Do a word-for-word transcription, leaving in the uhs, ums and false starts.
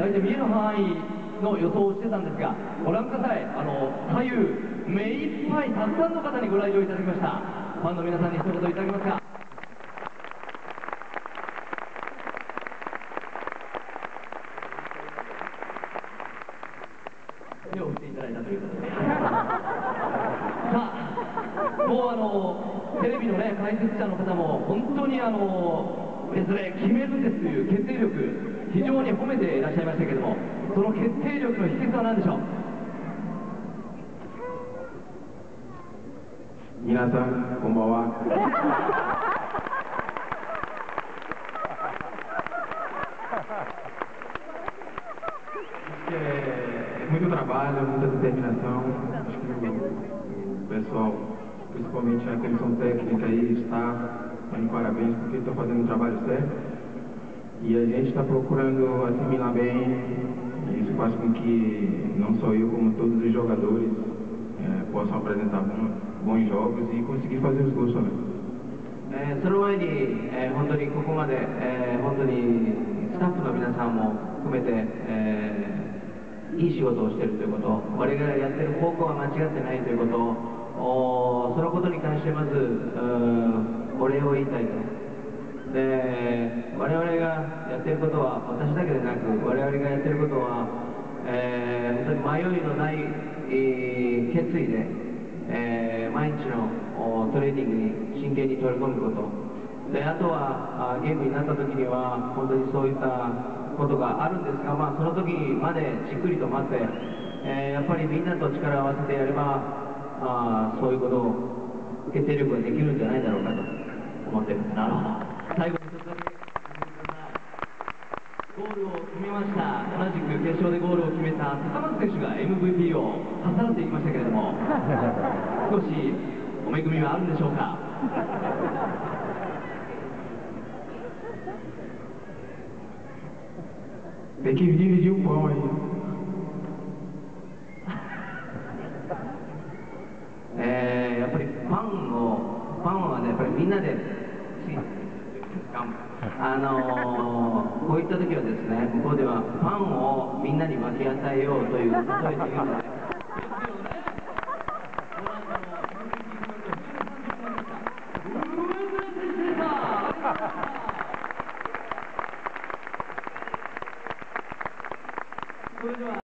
大体見える範囲の予想をしてたんですが、ご覧ください、あの左右目いっぱいたくさんの方にご来場いただきました。ファンの皆さんに一言いただけますか。手を振っていただいたということでさあ、もうあのテレビのね解説者の方も本当にあの別れ決めるんですという決定力、非常に褒めていらっしゃいましたけれども、その決定力の秘訣は何でしょう。 皆さんこんばんは。É muito trabalho, muita determinação. Acho que o, o pessoal, principalmente a comissão técnica aí, está dando parabéns porque está fazendo um trabalho certo. E a gente está procurando assimilar bem. Isso faz com que não só eu, como todos os jogadores é, possam apresentar bons, bons jogos e conseguir fazer os gols também. えー、その前に、えー、本当にここまで、えー、本当にスタッフの皆さんも含めて、えーいい仕事をしているということ、我々がやっている方向は間違ってないということ、おそのことに関してまずお礼を言いたいと。で、我々がやっていることは私だけでなく、我々がやっていることは、えー、本当に迷いのない、えー、決意で、えー、毎日のトレーニングに真剣に取り込むことで、あとはゲームになった時には本当にそういったことがあるんですが、まあ、その時までじっくりと待って、えー、やっぱりみんなと力を合わせてやれば、あそういうことを決定力ができるんじゃないだろうかと思っています。 なるほど。最後に一つだけゴールを決めました。同じく決勝でゴールを決めた高松選手が エムブイピー を重ねていきましたけれども、少しお恵みはあるんでしょうか。 Tem que dividir o pão aí. えー、やっぱりパンを、パンはね、やっぱりみんなで、あのー、こういった時はですね、向こうではパンをみんなに分け与えようという、例えているので、 それでは